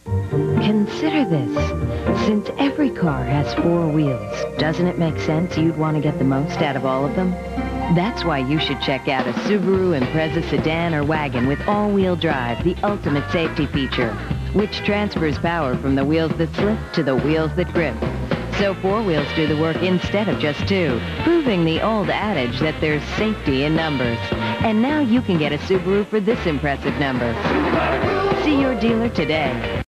Consider this. Since every car has four wheels, doesn't it make sense you'd want to get the most out of all of them? That's why you should check out a Subaru Impreza sedan or wagon with all-wheel drive, the ultimate safety feature, which transfers power from the wheels that slip to the wheels that grip. So four wheels do the work instead of just two, proving the old adage that there's safety in numbers. And now you can get a Subaru for this impressive number. See your dealer today.